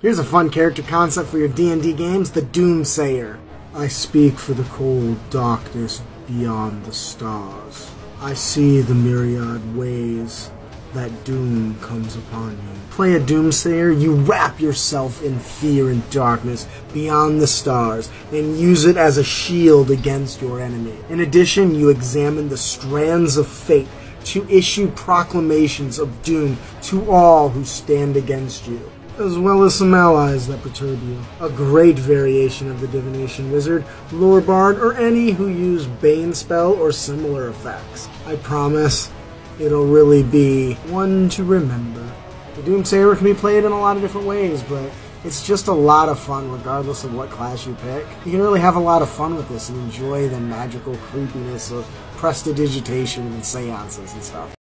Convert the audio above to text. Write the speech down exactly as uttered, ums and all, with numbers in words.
Here's a fun character concept for your D and D games, the Doomsayer. I speak for the cold darkness beyond the stars. I see the myriad ways that doom comes upon you. Play a Doomsayer, you wrap yourself in fear and darkness beyond the stars, and use it as a shield against your enemy. In addition, you examine the strands of fate to issue proclamations of doom to all who stand against you, as well as some allies that perturb you. A great variation of the Divination Wizard, Lore Bard, or any who use Bane spell or similar effects. I promise, it'll really be one to remember. The Doomsayer can be played in a lot of different ways, but it's just a lot of fun regardless of what class you pick. You can really have a lot of fun with this and enjoy the magical creepiness of prestidigitation and seances and stuff.